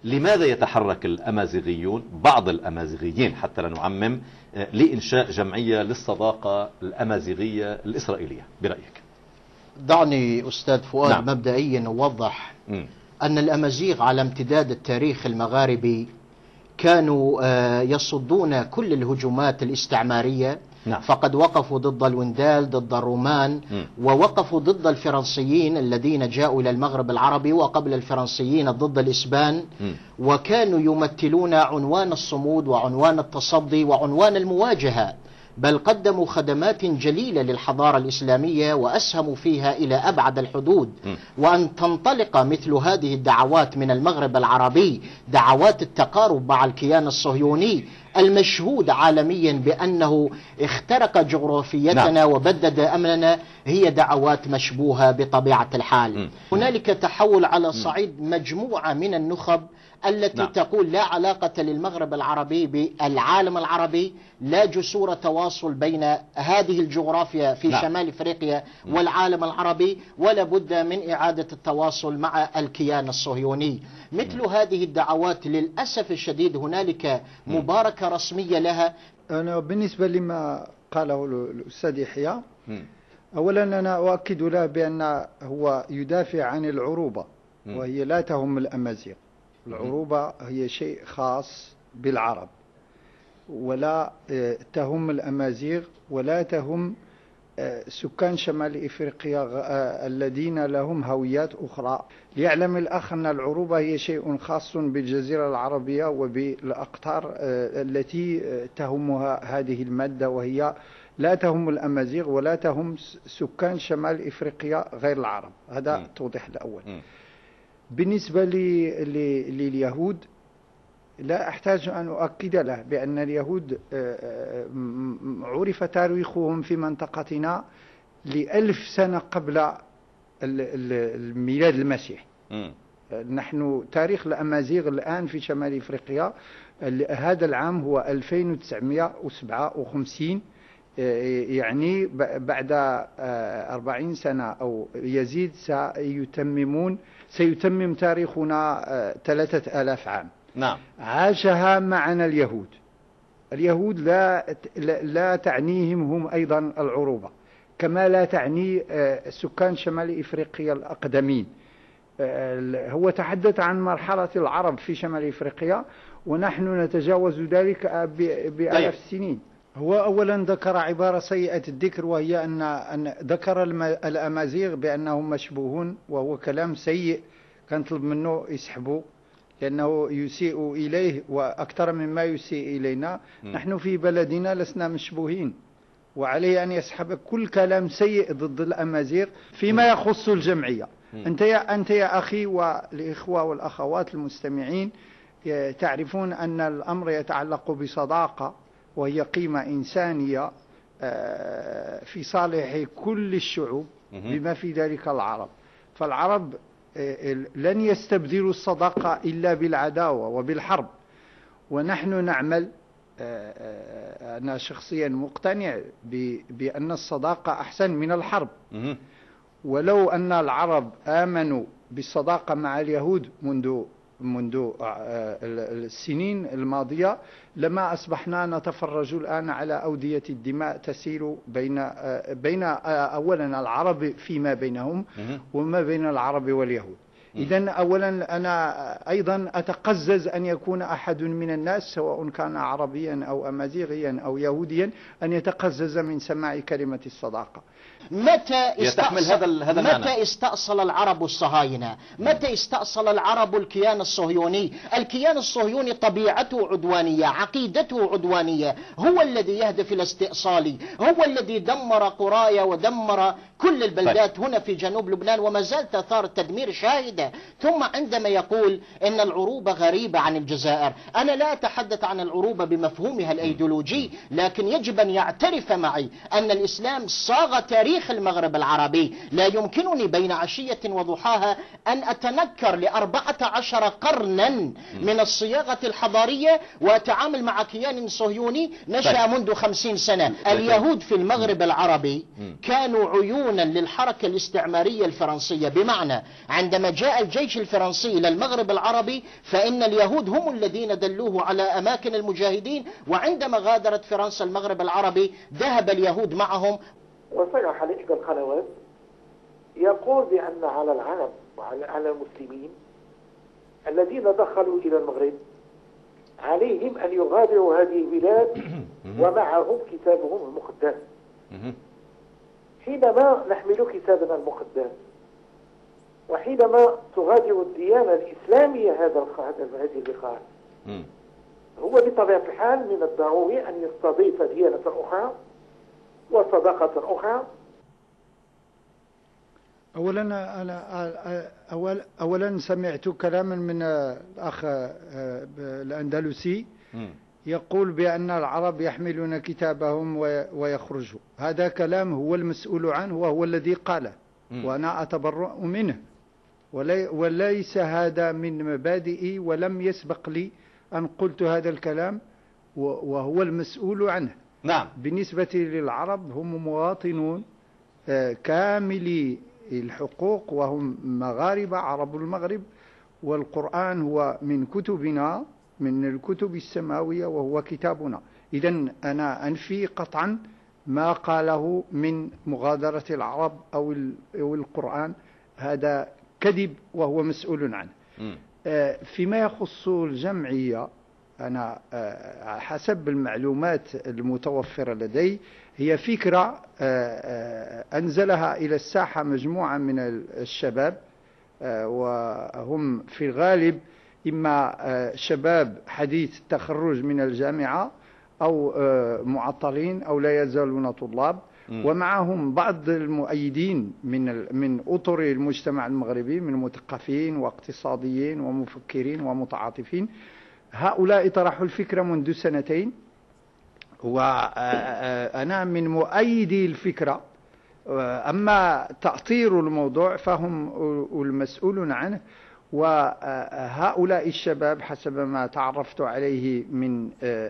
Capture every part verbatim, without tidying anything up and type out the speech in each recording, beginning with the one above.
لماذا يتحرك الأمازيغيون، بعض الأمازيغيين حتى لا نعمم، لإنشاء جمعية للصداقة الأمازيغية الإسرائيلية برأيك؟ دعني أستاذ فؤاد نعم. مبدئيا أوضح م. أن الأمازيغ على امتداد التاريخ المغاربي كانوا يصدون كل الهجومات الاستعمارية. نعم. فقد وقفوا ضد الوندال، ضد الرومان، م. ووقفوا ضد الفرنسيين الذين جاءوا إلى المغرب العربي، وقبل الفرنسيين ضد الإسبان، م. وكانوا يمثلون عنوان الصمود وعنوان التصدي وعنوان المواجهة، بل قدموا خدمات جليلة للحضارة الإسلامية وأسهموا فيها إلى أبعد الحدود. م. وأن تنطلق مثل هذه الدعوات من المغرب العربي، دعوات التقارب مع الكيان الصهيوني المشهود عالميا بأنه اخترق جغرافيتنا نعم. وبدد أمننا، هي دعوات مشبوهة بطبيعة الحال. م. هنالك تحول على صعيد مجموعة من النخب التي نعم. تقول لا علاقة للمغرب العربي بالعالم العربي، لا جسور تواصل بين هذه الجغرافيا في نعم. شمال أفريقيا والعالم العربي، ولا بد من إعادة التواصل مع الكيان الصهيوني. مثل م. هذه الدعوات للأسف الشديد هنالك مباركة رسمية لها. أنا بالنسبة لما قاله الأستاذ يحيى، أولا أنا أؤكد له بأن هو يدافع عن العروبة وهي لا تهم الأمازيغ. العروبة هي شيء خاص بالعرب ولا تهم الأمازيغ ولا تهم سكان شمال إفريقيا الذين لهم هويات أخرى. ليعلم الأخ أن العروبة هي شيء خاص بالجزيرة العربية وبالأقطار التي تهمها هذه المادة، وهي لا تهم الأمازيغ ولا تهم سكان شمال إفريقيا غير العرب. هذا م. توضيح الأول. م. بالنسبة لليهود لا أحتاج أن أؤكد له بأن اليهود عرف تاريخهم في منطقتنا لألف سنة قبل الميلاد المسيح. م. نحن تاريخ الأمازيغ الآن في شمال إفريقيا هذا العام هو ألفين وتسعمائة وسبعة وخمسين، يعني بعد أربعين سنة أو يزيد سيتممون سيتمم تاريخنا ثلاثة آلاف عام. نعم. عاشها معنا اليهود. اليهود لا لا تعنيهم هم أيضا العروبة، كما لا تعني سكان شمال إفريقيا الأقدمين. هو تحدث عن مرحلة العرب في شمال إفريقيا ونحن نتجاوز ذلك بآلاف السنين. هو أولا ذكر عبارة سيئة الذكر، وهي أن, أن ذكر الأمازيغ بأنهم مشبوهون، وهو كلام سيء كان طلب منه يسحبه لأنه يسيء إليه وأكثر مما يسيء إلينا. م. نحن في بلدنا لسنا مشبوهين، وعليه أن يسحب كل كلام سيء ضد الأمازيغ فيما يخص الجمعية. م. أنت يا, أنت يا أخي والإخوة والأخوات المستمعين تعرفون أن الأمر يتعلق بصداقة، وهي قيمة إنسانية في صالح كل الشعوب بما في ذلك العرب. فالعرب لن يستبدلوا الصداقة إلا بالعداوة وبالحرب، ونحن نعمل. أنا شخصيا مقتنع بأن الصداقة أحسن من الحرب، ولو أن العرب آمنوا بالصداقة مع اليهود منذ منذ السنين الماضية لما أصبحنا نتفرج الآن على أودية الدماء تسير بين بين أولا العرب فيما بينهم وما بين العرب واليهود. إذن أولا أنا أيضا أتقزز أن يكون أحد من الناس سواء كان عربيا أو أمازيغيا أو يهوديا أن يتقزز من سماع كلمة الصداقة. متى يستحمل هذا هذا متى استأصل العرب الصهاينة؟ متى استأصل العرب الكيان الصهيوني؟ الكيان الصهيوني طبيعته عدوانية، عقيدته عدوانية، هو الذي يهدف إلى استئصالي، هو الذي دمر قرايا ودمر كل البلدات هنا في جنوب لبنان، وما زالت آثار التدمير شاهدة. ثم عندما يقول إن العروبة غريبة عن الجزائر، أنا لا أتحدث عن العروبة بمفهومها الأيديولوجي، لكن يجب أن يعترف معي أن الإسلام صاغ تاريخ المغرب العربي. لا يمكنني بين عشية وضحاها أن أتنكر لأربعة عشر قرنا من الصياغة الحضارية وأتعامل مع كيان صهيوني نشأ منذ خمسين سنة. اليهود في المغرب العربي كانوا عيونا للحركة الاستعمارية الفرنسية، بمعنى عندما جاء جاء الجيش الفرنسي إلى المغرب العربي فإن اليهود هم الذين دلوه على أماكن المجاهدين، وعندما غادرت فرنسا المغرب العربي ذهب اليهود معهم. وصرح لإحدى القنوات يقول بأن على العرب وعلى المسلمين الذين دخلوا إلى المغرب عليهم أن يغادروا هذه البلاد ومعهم كتابهم المقدس. حينما نحمل كتابنا المقدس وحينما تغادر الديانة الإسلامية هذا هذه البقاع، هو بطبيعة الحال من الضروري أن يستضيف ديانة أخرى وصداقة أخرى. أولا أنا أولا, أولا سمعت كلاما من الأخ الأندلسي يقول بأن العرب يحملون كتابهم ويخرجوا. هذا كلام هو المسؤول عنه وهو الذي قاله، وأنا أتبرأ منه، وليس هذا من مبادئي ولم يسبق لي أن قلت هذا الكلام، وهو المسؤول عنه. نعم. بالنسبة للعرب هم مواطنون كاملي الحقوق وهم مغاربة عرب المغرب، والقرآن هو من كتبنا، من الكتب السماوية، وهو كتابنا. إذن أنا أنفي قطعا ما قاله من مغادرة العرب أو القرآن، هذا كذب وهو مسؤول عنه. فيما يخص الجمعية، أنا حسب المعلومات المتوفرة لدي هي فكرة أنزلها إلى الساحة مجموعة من الشباب، وهم في الغالب إما شباب حديث التخرج من الجامعة أو معطلين أو لا يزالون طلاب، ومعهم بعض المؤيدين من من أطر المجتمع المغربي من مثقفين واقتصاديين ومفكرين ومتعاطفين. هؤلاء طرحوا الفكرة منذ سنتين، وأنا من مؤيدي الفكرة. أما تأطير الموضوع فهم المسؤولون عنه، وهؤلاء الشباب حسب ما تعرفت عليه من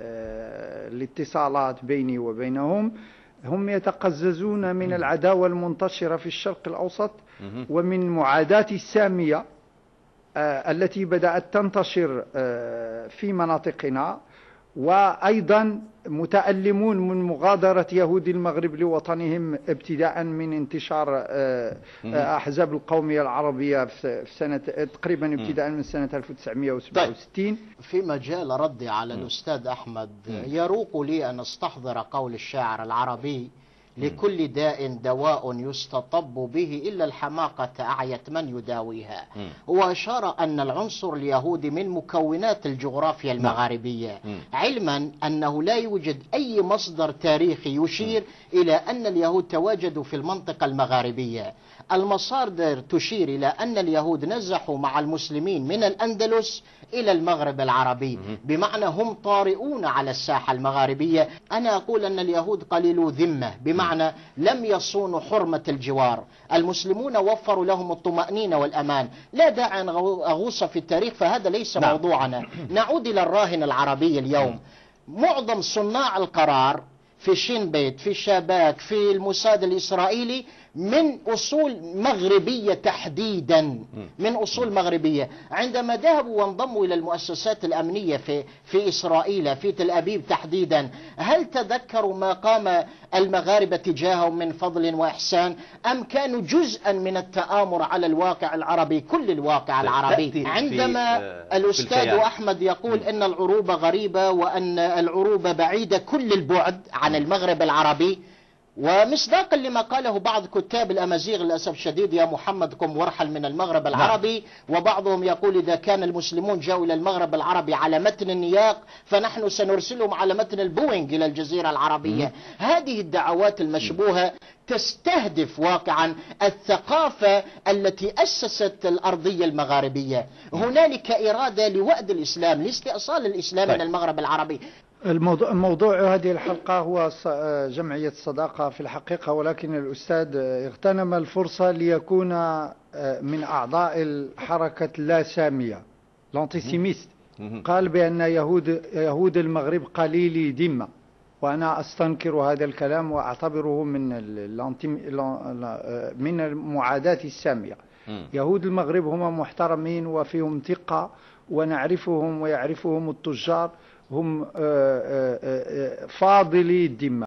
الاتصالات بيني وبينهم هم يتقززون من العداوة المنتشرة في الشرق الأوسط ومن معاداة السامية التي بدأت تنتشر في مناطقنا، وأيضا متألمون من مغادرة يهود المغرب لوطنهم ابتداء من انتشار أحزاب القومية العربية في سنة تقريبا ابتداء من سنة ألف وتسعمئة وسبعة وستين. في مجال ردي على الأستاذ أحمد، يروق لي أن استحضر قول الشاعر العربي: لكل داء دواء يستطب به إلا الحماقة أعيت من يداويها. وأشار أن العنصر اليهودي من مكونات الجغرافيا المغاربية، علما أنه لا يوجد أي مصدر تاريخي يشير إلى أن اليهود تواجدوا في المنطقة المغاربية. المصادر تشير إلى أن اليهود نزحوا مع المسلمين من الأندلس إلى المغرب العربي، بمعنى هم طارئون على الساحة المغاربية. أنا أقول أن اليهود قليلو ذمة، بمعنى لم يصونوا حرمة الجوار. المسلمون وفروا لهم الطمأنينة والأمان. لا داعي أن أغوص في التاريخ، فهذا ليس نعم. موضوعنا. نعود إلى الراهن العربي اليوم. معظم صناع القرار في شين بيت، في شاباك، في الموساد الإسرائيلي من أصول مغربية تحديدا، من أصول مغربية. عندما ذهبوا وانضموا إلى المؤسسات الأمنية في في إسرائيل في تل أبيب تحديدا، هل تذكروا ما قام المغاربة تجاههم من فضل وإحسان، أم كانوا جزءا من التآمر على الواقع العربي، كل الواقع العربي؟ عندما الأستاذ أحمد يقول أن العروبة غريبة وأن العروبة بعيدة كل البعد عن المغرب العربي، ومصداقا لما قاله بعض كتاب الأمازيغ للأسف الشديد: يا محمد قم وارحل من المغرب العربي. وبعضهم يقول إذا كان المسلمون جاءوا إلى المغرب العربي على متن النياق فنحن سنرسلهم على متن البوينغ إلى الجزيرة العربية. هذه الدعوات المشبوهة تستهدف واقعا الثقافة التي أسست الأرضية المغاربية. هنالك إرادة لوأد الإسلام، لاستئصال الإسلام من المغرب العربي. الموضوع, موضوع هذه الحلقة هو جمعية الصداقة في الحقيقة، ولكن الأستاذ اغتنم الفرصة ليكون من أعضاء الحركة اللا سامية الانتيسيميست. قال بأن يهود, يهود المغرب قليلي ذمة، وأنا أستنكر هذا الكلام وأعتبره من من المعاداة السامية. يهود المغرب هم محترمين وفيهم ثقة، ونعرفهم ويعرفهم التجار، هم فاضلي الذمة.